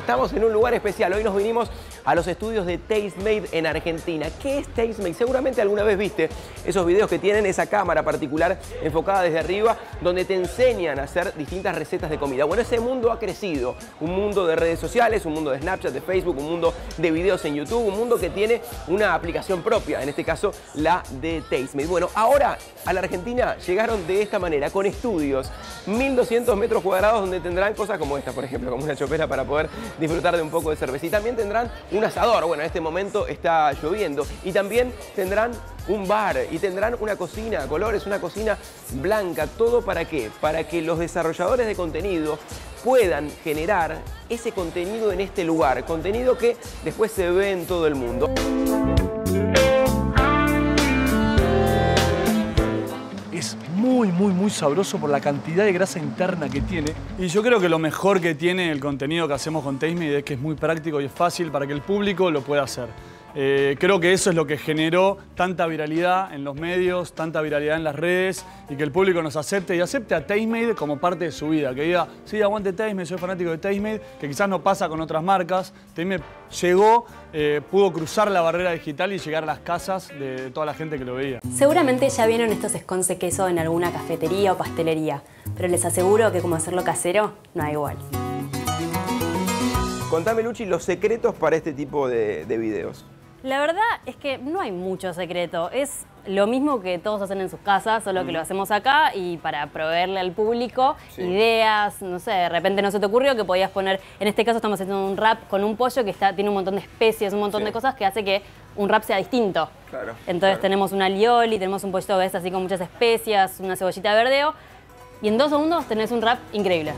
estamos en un lugar especial. Hoy nos vinimos a los estudios de Tastemade en Argentina. ¿Qué es Tastemade? Seguramente alguna vez viste esos videos que tienen esa cámara particular enfocada desde arriba, donde te enseñan a hacer distintas recetas de comida. Bueno, ese mundo ha crecido. Un mundo de redes sociales, un mundo de Snapchat, de Facebook, un mundo de videos en YouTube, un mundo que tiene una aplicación propia, en este caso la de Tastemade. Bueno, ahora a la Argentina llegaron de esta manera, con estudios, 1200 metros cuadrados, donde tendrán cosas como esta, por ejemplo, como una chopera para poder disfrutar de un poco de cerveza. Y también tendrán un asador, bueno, en este momento está lloviendo. Y también tendrán un bar y tendrán una cocina a colores, una cocina blanca. ¿Todo para qué? Para que los desarrolladores de contenido puedan generar ese contenido en este lugar, contenido que después se ve en todo el mundo. Es muy sabroso por la cantidad de grasa interna que tiene. Y yo creo que lo mejor que tiene el contenido que hacemos con Tastemade es que es muy práctico y es fácil para que el público lo pueda hacer. Creo que eso es lo que generó tanta viralidad en los medios, tanta viralidad en las redes y que el público nos acepte y acepte a Tastemade como parte de su vida. Que diga, sí, aguante Tastemade, soy fanático de Tastemade, que quizás no pasa con otras marcas. Tastemade llegó, pudo cruzar la barrera digital y llegar a las casas de toda la gente que lo veía. Seguramente ya vieron estos scones de queso en alguna cafetería o pastelería, pero les aseguro que como hacerlo casero no hay igual. Contame, Luchi, los secretos para este tipo de videos. La verdad es que no hay mucho secreto, es lo mismo que todos hacen en sus casas, solo que lo hacemos acá y para proveerle al público ideas, no sé, de repente no se te ocurrió que podías poner, en este caso estamos haciendo un wrap con un pollo que tiene un montón de especies, un montón de cosas que hace que un wrap sea distinto. Claro, entonces tenemos un alioli, tenemos un pollito que es así con muchas especias, una cebollita de verdeo y en 2 segundos tenés un wrap increíble.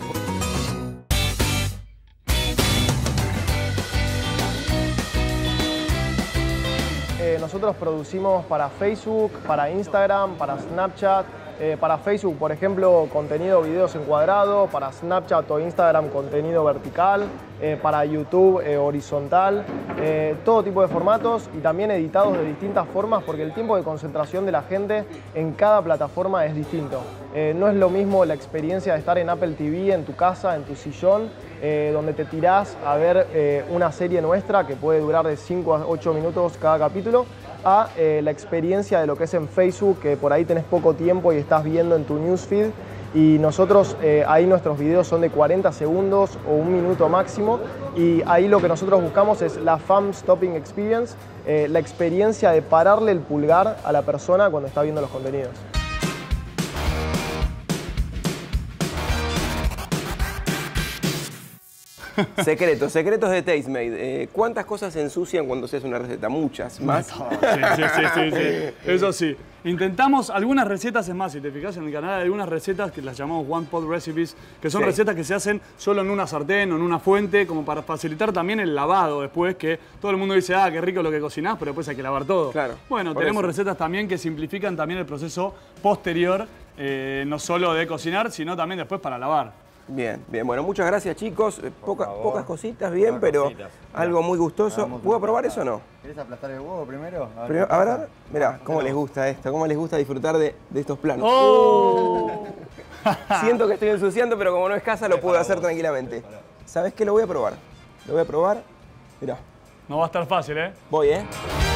Nosotros producimos para Facebook, para Instagram, para Snapchat. Para Facebook, por ejemplo, contenido, videos encuadrados. Para Snapchat o Instagram, contenido vertical. Para YouTube, horizontal. Todo tipo de formatos y también editados de distintas formas porque el tiempo de concentración de la gente en cada plataforma es distinto. No es lo mismo la experiencia de estar en Apple TV, en tu casa, en tu sillón, donde te tirás a ver una serie nuestra que puede durar de 5 a 8 minutos cada capítulo, a la experiencia de lo que es en Facebook, que por ahí tenés poco tiempo y estás viendo en tu newsfeed. Y nosotros, ahí nuestros videos son de 40 segundos o 1 minuto máximo. Y ahí lo que nosotros buscamos es la thumb stopping experience, la experiencia de pararle el pulgar a la persona cuando está viendo los contenidos. Secretos de Tastemade. ¿Cuántas cosas se ensucian cuando se hace una receta? Muchas, más. Sí. Eso sí. Intentamos algunas recetas, es más, si te fijas en el canal hay algunas recetas que las llamamos One Pot Recipes, que son recetas que se hacen solo en una sartén o en una fuente, como para facilitar también el lavado después, que todo el mundo dice, ah, qué rico lo que cocinás, pero después hay que lavar todo. Claro, bueno, tenemos recetas también que simplifican también el proceso posterior, no solo de cocinar, sino también después para lavar. Bien. Bueno, muchas gracias, chicos. Pocas cositas, bien, pero algo muy gustoso. ¿Puedo probar eso o no? ¿Querés aplastar el huevo primero? A ver, mirá, cómo les gusta esto, cómo les gusta disfrutar de estos planos. ¡Oh! Siento que estoy ensuciando, pero como no es casa, lo puedo hacer tranquilamente. ¿Sabés qué? Lo voy a probar. Mirá. No va a estar fácil, ¿eh? Voy, ¿eh?